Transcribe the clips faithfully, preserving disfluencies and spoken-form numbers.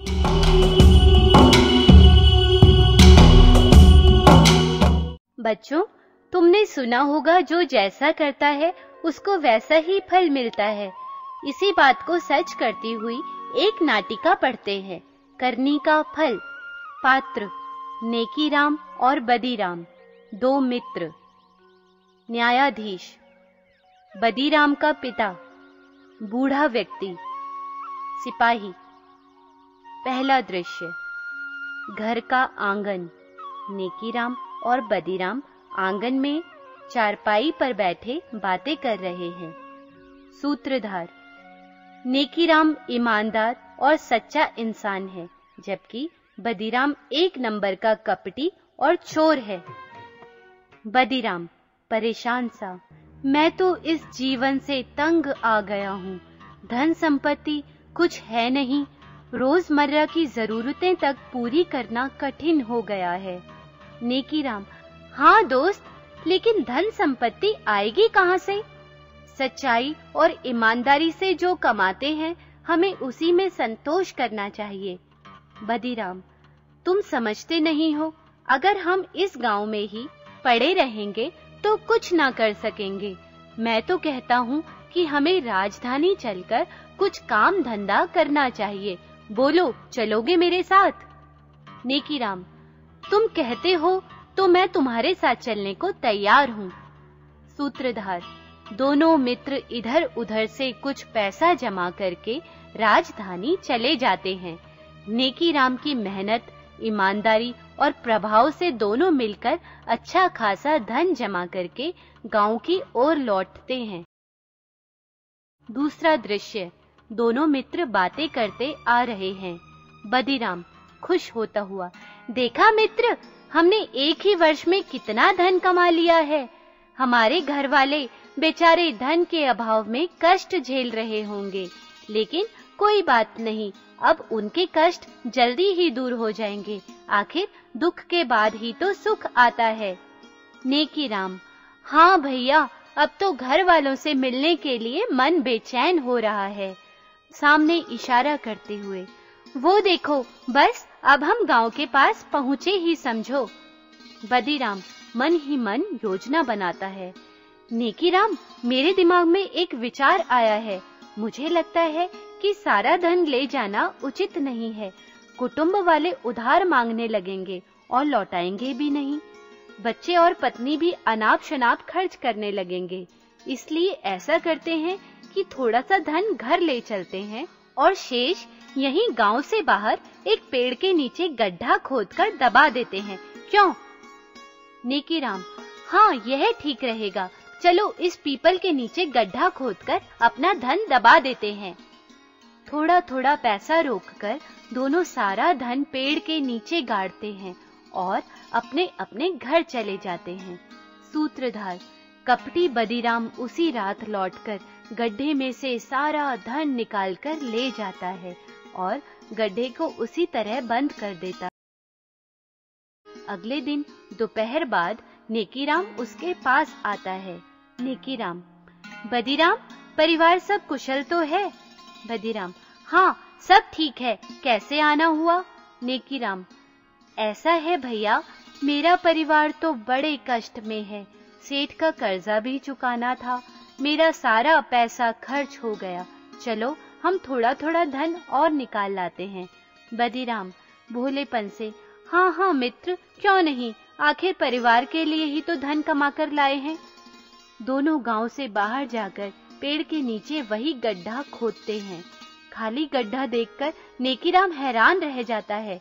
बच्चों, तुमने सुना होगा जो जैसा करता है उसको वैसा ही फल मिलता है। इसी बात को सच करती हुई एक नाटिका पढ़ते हैं, करनी का फल। पात्र नेकीराम और बदीराम, दो मित्र। न्यायाधीश बदीराम का पिता, बूढ़ा व्यक्ति, सिपाही। पहला दृश्य, घर का आंगन। नेकीराम और बदीराम आंगन में चारपाई पर बैठे बातें कर रहे हैं। सूत्रधार, नेकीराम ईमानदार और सच्चा इंसान है, जबकि बदीराम एक नंबर का कपटी और चोर है। बदीराम परेशान सा, मैं तो इस जीवन से तंग आ गया हूँ। धन संपत्ति कुछ है नहीं, रोजमर्रा की जरूरतें तक पूरी करना कठिन हो गया है। नेकीराम, हाँ दोस्त, लेकिन धन संपत्ति आएगी कहाँ से? सच्चाई और ईमानदारी से जो कमाते हैं, हमें उसी में संतोष करना चाहिए। बदीराम, तुम समझते नहीं हो, अगर हम इस गांव में ही पड़े रहेंगे तो कुछ ना कर सकेंगे। मैं तो कहता हूँ कि हमें राजधानी चलकर कुछ काम धंधा करना चाहिए। बोलो, चलोगे मेरे साथ? नेकीराम, तुम कहते हो तो मैं तुम्हारे साथ चलने को तैयार हूँ। सूत्रधार, दोनों मित्र इधर उधर से कुछ पैसा जमा करके राजधानी चले जाते हैं। नेकीराम की मेहनत, ईमानदारी और प्रभाव से दोनों मिलकर अच्छा खासा धन जमा करके गांव की ओर लौटते हैं। दूसरा दृश्य, दोनों मित्र बातें करते आ रहे हैं। बदीराम खुश होता हुआ, देखा मित्र, हमने एक ही वर्ष में कितना धन कमा लिया है। हमारे घर वाले बेचारे धन के अभाव में कष्ट झेल रहे होंगे, लेकिन कोई बात नहीं, अब उनके कष्ट जल्दी ही दूर हो जाएंगे। आखिर दुख के बाद ही तो सुख आता है। नेकीराम, हाँ भैया, अब तो घर वालों से मिलने के लिए मन बेचैन हो रहा है। सामने इशारा करते हुए, वो देखो, बस अब हम गांव के पास पहुंचे ही समझो। बदीराम मन ही मन योजना बनाता है। नेकीराम, मेरे दिमाग में एक विचार आया है। मुझे लगता है कि सारा धन ले जाना उचित नहीं है। कुटुंब वाले उधार मांगने लगेंगे और लौटाएंगे भी नहीं। बच्चे और पत्नी भी अनाप शनाप खर्च करने लगेंगे। इसलिए ऐसा करते हैं कि थोड़ा सा धन घर ले चलते हैं और शेष यहीं गांव से बाहर एक पेड़ के नीचे गड्ढा खोदकर दबा देते हैं। क्यों? नेकीराम, हाँ, यह ठीक रहेगा। चलो इस पीपल के नीचे गड्ढा खोदकर अपना धन दबा देते हैं। थोड़ा थोड़ा पैसा रोककर दोनों सारा धन पेड़ के नीचे गाड़ते हैं और अपने अपने घर चले जाते हैं। सूत्रधार, कपटी बदीराम उसी रात लौटकर गड्ढे में से सारा धन निकालकर ले जाता है और गड्ढे को उसी तरह बंद कर देता है। अगले दिन दोपहर बाद नेकीराम उसके पास आता है। नेकीराम, बदीराम, परिवार सब कुशल तो है? बदीराम, हाँ, सब ठीक है। कैसे आना हुआ? नेकीराम, ऐसा है भैया, मेरा परिवार तो बड़े कष्ट में है। सेठ का कर्जा भी चुकाना था, मेरा सारा पैसा खर्च हो गया। चलो हम थोड़ा थोड़ा धन और निकाल लाते हैं। बदीराम भोलेपन से, हाँ हाँ मित्र, क्यों नहीं, आखिर परिवार के लिए ही तो धन कमा कर लाए हैं। दोनों गांव से बाहर जाकर पेड़ के नीचे वही गड्ढा खोदते हैं। खाली गड्ढा देखकर नेकीराम हैरान रह जाता है।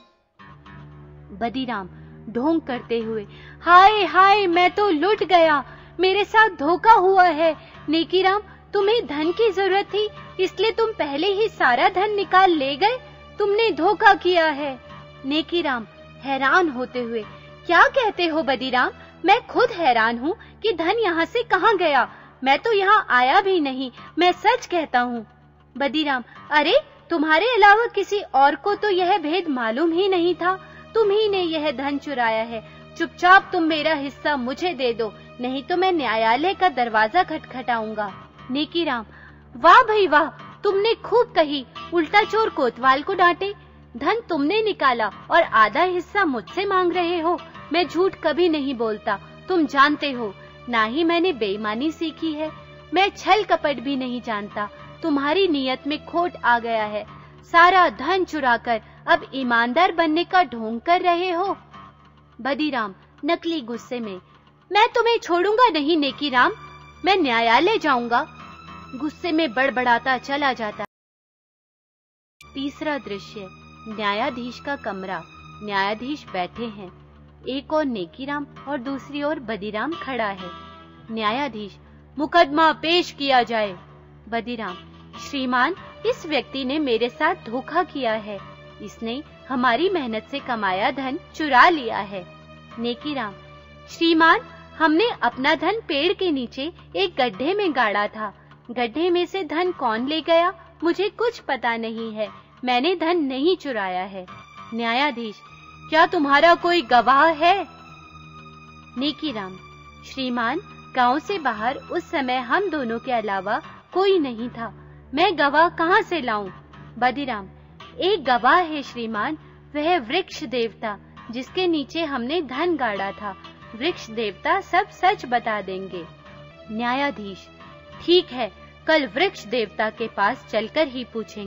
बदीराम ढोंग करते हुए, हाय हाय, मैं तो लुट गया, मेरे साथ धोखा हुआ है। नेकीराम, तुम्हें धन की जरूरत थी, इसलिए तुम पहले ही सारा धन निकाल ले गए। तुमने धोखा किया है। नेकीराम हैरान होते हुए, क्या कहते हो बदीराम? मैं खुद हैरान हूँ कि धन यहाँ से कहाँ गया। मैं तो यहाँ आया भी नहीं, मैं सच कहता हूँ। बदीराम, अरे तुम्हारे अलावा किसी और को तो यह भेद मालूम ही नहीं था। तुम ही ने यह धन चुराया है। चुपचाप तुम मेरा हिस्सा मुझे दे दो, नहीं तो मैं न्यायालय का दरवाजा खटखटाऊंगा। नेकीराम, वाह भाई वाह, तुमने खूब कही, उल्टा चोर कोतवाल को डांटे। धन तुमने निकाला और आधा हिस्सा मुझसे मांग रहे हो। मैं झूठ कभी नहीं बोलता, तुम जानते हो। ना ही मैंने बेईमानी सीखी है। मैं छल कपट भी नहीं जानता। तुम्हारी नीयत में खोट आ गया है। सारा धन चुराकर अब ईमानदार बनने का ढोंग कर रहे हो। बदीराम नकली गुस्से में, मैं तुम्हें छोड़ूंगा नहीं नेकीराम, मैं न्यायालय जाऊंगा। गुस्से में बड़बड़ाता चला जाता। तीसरा दृश्य, न्यायाधीश का कमरा। न्यायाधीश बैठे हैं। एक और नेकीराम और दूसरी ओर बदीराम खड़ा है। न्यायाधीश, मुकदमा पेश किया जाए। बदीराम, श्रीमान, इस व्यक्ति ने मेरे साथ धोखा किया है। इसने हमारी मेहनत से कमाया धन चुरा लिया है। नेकीराम, श्रीमान, हमने अपना धन पेड़ के नीचे एक गड्ढे में गाड़ा था। गड्ढे में से धन कौन ले गया मुझे कुछ पता नहीं है। मैंने धन नहीं चुराया है। न्यायाधीश, क्या तुम्हारा कोई गवाह है? नेकीराम, श्रीमान, गांव से बाहर उस समय हम दोनों के अलावा कोई नहीं था। मैं गवाह कहां से लाऊं? बदीराम, एक गवाह है श्रीमान, वह वृक्ष देवता जिसके नीचे हमने धन गाड़ा था। वृक्ष देवता सब सच बता देंगे। न्यायाधीश, ठीक है, कल वृक्ष देवता के पास चलकर ही पूछेंगे।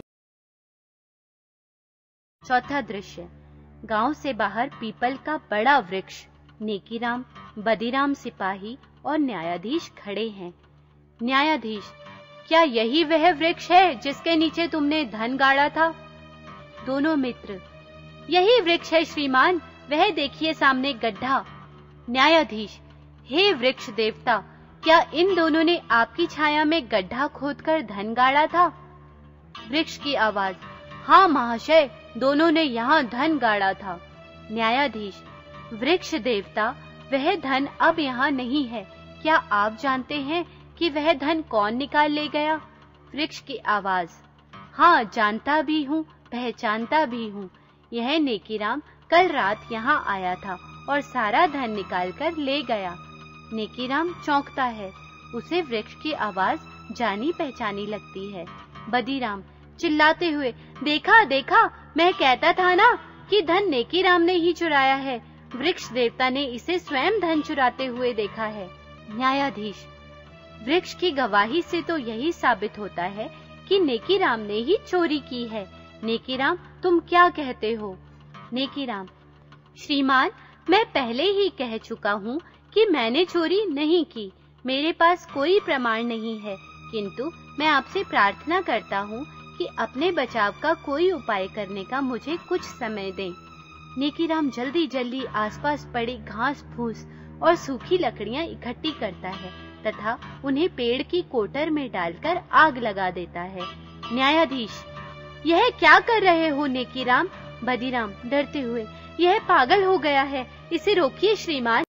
चौथा दृश्य, गांव से बाहर पीपल का बड़ा वृक्ष। नेकीराम, बदीराम सिपाही और न्यायाधीश खड़े हैं। न्यायाधीश, क्या यही वह वृक्ष है जिसके नीचे तुमने धन गाड़ा था? दोनों मित्र, यही वृक्ष है श्रीमान, वह देखिए सामने गड्ढा। न्यायाधीश, हे वृक्ष देवता, क्या इन दोनों ने आपकी छाया में गड्ढा खोदकर धन गाड़ा था? वृक्ष की आवाज, हाँ महाशय, दोनों ने यहाँ धन गाड़ा था। न्यायाधीश, वृक्ष देवता, वह धन अब यहाँ नहीं है। क्या आप जानते हैं कि वह धन कौन निकाल ले गया? वृक्ष की आवाज, हाँ जानता भी हूँ, पहचानता भी हूँ। यह नेकीराम कल रात यहाँ आया था और सारा धन निकाल कर ले गया। नेकीराम चौंकता है, उसे वृक्ष की आवाज जानी पहचानी लगती है। बदीराम चिल्लाते हुए, देखा देखा, मैं कहता था ना कि धन नेकीराम ने ही चुराया है। वृक्ष देवता ने इसे स्वयं धन चुराते हुए देखा है। न्यायाधीश, वृक्ष की गवाही से तो यही साबित होता है कि नेकीराम ने ही चोरी की है। नेकीराम, तुम क्या कहते हो? नेकीराम, श्रीमान, मैं पहले ही कह चुका हूँ कि मैंने चोरी नहीं की। मेरे पास कोई प्रमाण नहीं है, किंतु मैं आपसे प्रार्थना करता हूँ कि अपने बचाव का कोई उपाय करने का मुझे कुछ समय दें। नेकीराम जल्दी जल्दी आसपास पड़ी घास फूस और सूखी लकड़ियां इकट्ठी करता है तथा उन्हें पेड़ की कोटर में डालकर आग लगा देता है। न्यायाधीश, यह क्या कर रहे हो नेकीराम? बदीराम डरते हुए, यह पागल हो गया है, इसे रोकिए श्रीमान।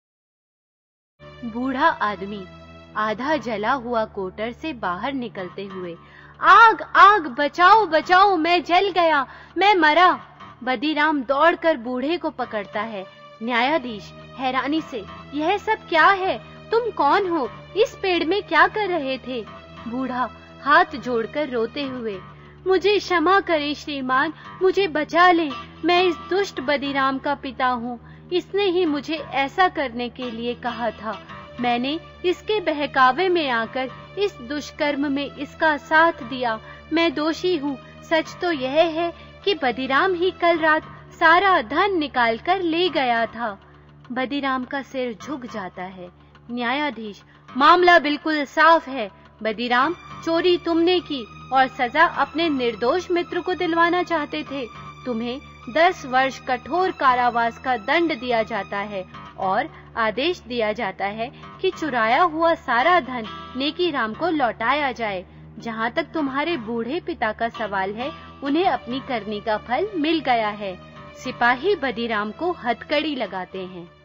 बूढ़ा आदमी आधा जला हुआ कोटर से बाहर निकलते हुए, आग आग, बचाओ बचाओ, मैं जल गया, मैं मरा। बदीराम दौड़कर बूढ़े को पकड़ता है। न्यायाधीश हैरानी से, यह सब क्या है? तुम कौन हो? इस पेड़ में क्या कर रहे थे? बूढ़ा हाथ जोड़कर रोते हुए, मुझे क्षमा करें श्रीमान, मुझे बचा लें। मैं इस दुष्ट बदीराम का पिता हूँ। इसने ही मुझे ऐसा करने के लिए कहा था। मैंने इसके बहकावे में आकर इस दुष्कर्म में इसका साथ दिया। मैं दोषी हूँ। सच तो यह है कि बदीराम ही कल रात सारा धन निकाल कर ले गया था। बदीराम का सिर झुक जाता है। न्यायाधीश, मामला बिल्कुल साफ है। बदीराम, चोरी तुमने की और सजा अपने निर्दोष मित्र को दिलवाना चाहते थे। तुम्हें दस वर्ष कठोर कारावास का दंड दिया जाता है और आदेश दिया जाता है कि चुराया हुआ सारा धन नेकीराम को लौटाया जाए। जहाँ तक तुम्हारे बूढ़े पिता का सवाल है, उन्हें अपनी करनी का फल मिल गया है। सिपाही बदीराम को हथकड़ी लगाते हैं।